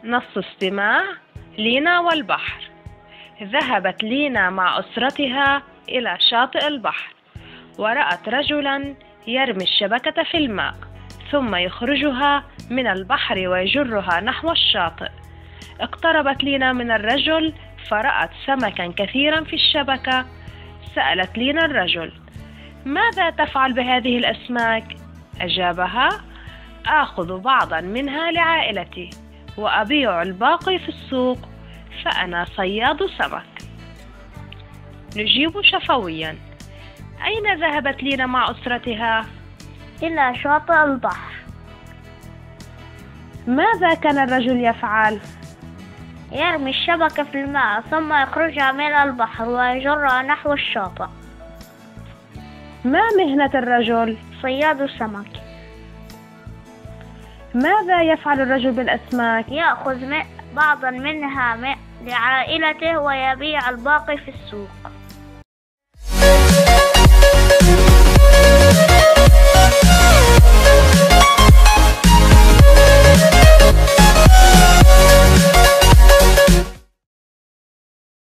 نص استماع: لينا والبحر. ذهبت لينا مع أسرتها إلى شاطئ البحر، ورأت رجلا يرمي الشبكة في الماء ثم يخرجها من البحر ويجرها نحو الشاطئ. اقتربت لينا من الرجل فرأت سمكا كثيرا في الشبكة. سألت لينا الرجل: ماذا تفعل بهذه الأسماك؟ أجابها: آخذ بعضا منها لعائلتي وأبيع الباقي في السوق، فأنا صياد سمك. نجيب شفويا: أين ذهبت لينا مع أسرتها؟ إلى شاطئ البحر. ماذا كان الرجل يفعل؟ يرمي الشبكة في الماء ثم يخرجها من البحر ويجرها نحو الشاطئ. ما مهنة الرجل؟ صياد سمك. ماذا يفعل الرجل بالأسماك؟ يأخذ بعضا منها لعائلته ويبيع الباقي في السوق.